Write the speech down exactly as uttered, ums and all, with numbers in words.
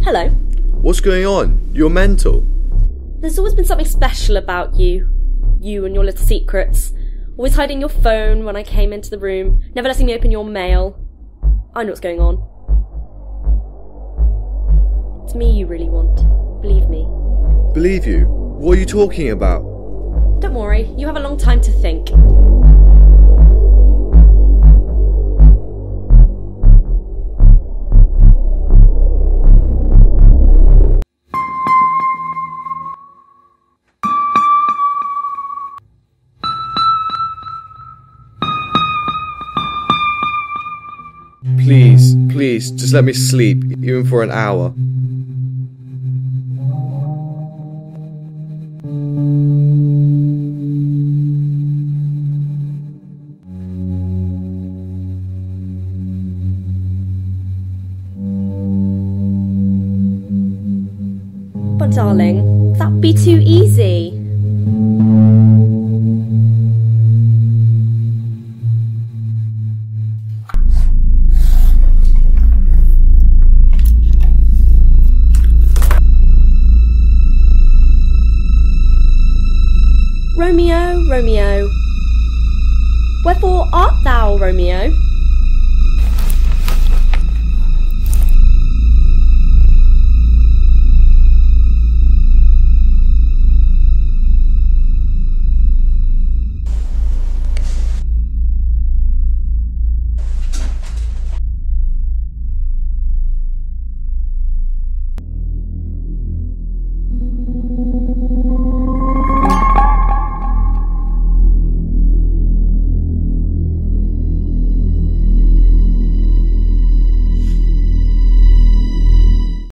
Hello. What's going on? You're mental. There's always been something special about you. You and your little secrets. Always hiding your phone when I came into the room. Never letting me open your mail. I know what's going on. It's me you really want. Believe me. Believe you? What are you talking about? Don't worry, you have a long time to think. Please, please, just let me sleep, even for an hour. But darling, that'd be too easy. Romeo, Romeo, wherefore art thou, Romeo?